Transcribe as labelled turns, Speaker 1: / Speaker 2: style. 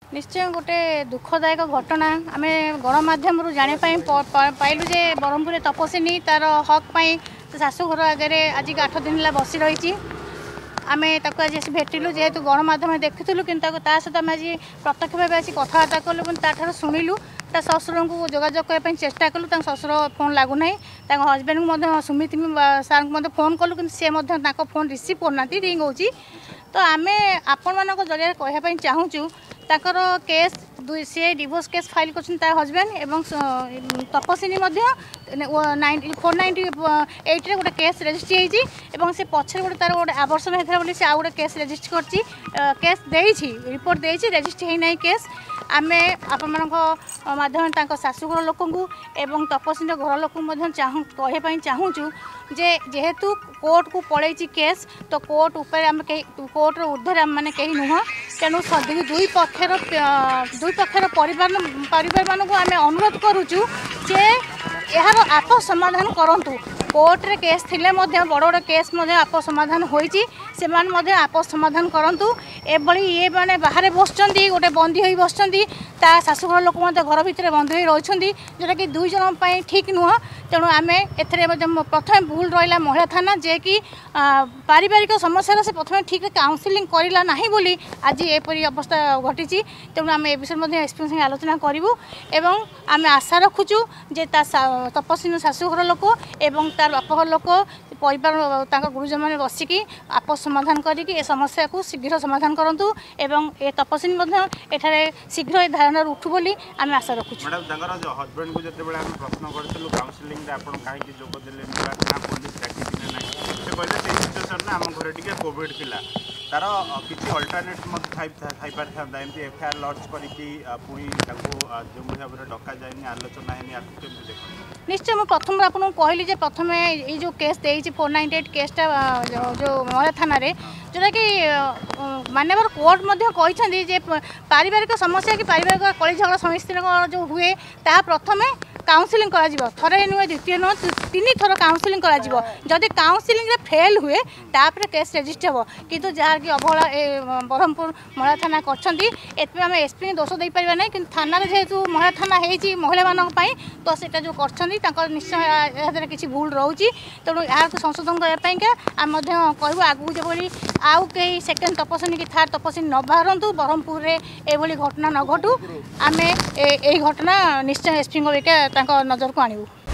Speaker 1: निश्चय गोटे दुखदायक घटना आम गणमाध्यम जाना पाइलु जे ब्रह्मपुर तपस्विनी तार हक पाई शाशुघर आगे आज 8 दिन है बसी रही आम आज भेटिलु जेहेतु गणमाध्यम देखुलु कि सहित आम आज प्रत्यक्ष भाव आज कथबार्ता कलु ताठू शुणिलु ता ससुर को जोगाजोग करने चेष्टा कलु ससुर फोन लगुना हजबैंड को सुमित सार को फोन कलु कि सी फोन रिसीव करना रिंग हो तो आम आपण मान जरिए कहवाई चाहूँ ताकर केस सी डिवोर्स केस फाइल कर हजबैंड एवं तपस्विनी 498 गोटे केस रेजिस्ट्री होती से पछे गोटे तार गोटे आवर्षण होता है से आउ गोटे केस रेजिस्ट्री केस देती रिपोर्ट देती रेजिस्ट्री होना केस आम आपण शाशुघर लोक एवं तपस्विनी घर लोक कहवाई चाहूँ जे जेहेतु कोर्ट को पड़े केस तो कोर्ट उपर कोर्टर ऊर्धर आम मैंने कहीं नुह तेणु दुई पक्षर परिवार मानक आम अनुरोध करुचु जे यार आपस समाधान करूँ कोर्ट रे केस थिले बड़ बड़ केस आपस समाधान होती से आपस समाधान करूँ ये मैंने बाहर बसुँच गोटे बंदी हो बसुँच शाशुघर लोक घर भितर बंदी हो रही जोटा कि दुई जन ठीक नुह तेणु आम ए प्रथम भूल रहा महिला थाना जे कि पारिवारिक समस्या से प्रथम ठीक काउनसिलिंग करला नहीं बोली आज एपरी अवस्था घटी तेणु आम ए विषय एसपी संगे आलोचना करूँ एवं आम आशा रखुचु जे तपस्विनी शाशुघर लोक एवं तार बापघर लोक परिवार गुरुजन मैंने बसिकी आपस समाधान करके समस्या को शीघ्र समाधान करूँ एवं ए तपस्विनी एठारे शीघ्र ए धारणा उठू बोली आम आशा रखुचु।
Speaker 2: हजबैंड को जो प्रश्न करूँ काउनसिलिंग कहीं जोग सिचुएसन आम घर टे कोविड थिला तार किसी अल्टरनेट एमती एफआईआर लॉन्च करके पुणी जो भाव में डका जाए आलोचना है
Speaker 1: निश्चय मुझे प्रथम आपको कहली प्रथम ये जो केस देती 498 केसटा जो महिला थाना जोटा कि मानवर कोर्ट कहते पारिवारिक समस्या कि पारिवारिक कली झगड़ा समस्या जो हुए ता प्रथम काउनसिलिंग थे नुहे द्वितीय नुह 3 थर काउनसिलिंग जदि काउनसिलिंग फेल हुए तापर केस रेजिस्टर हम किंतु जहाँ कि अवहेला ब्रह्मपुर महिला थाना करम एसपी दोष दे पार ना कि थाना जेहेतु महिला थाना होती महिला मानक तो सेटा जो कर निश्चय किसी भूल रोचे तेणु यहाँ संशोधन करने आम कहूँ आगू जो आउ कई सेकेंड तपस्विनी कि थार्ड तपस्विनी न बाहरतु ब्रह्मपुर में ये घटना न घटू आम यही घटना निश्चय एसपी नजर को आणु।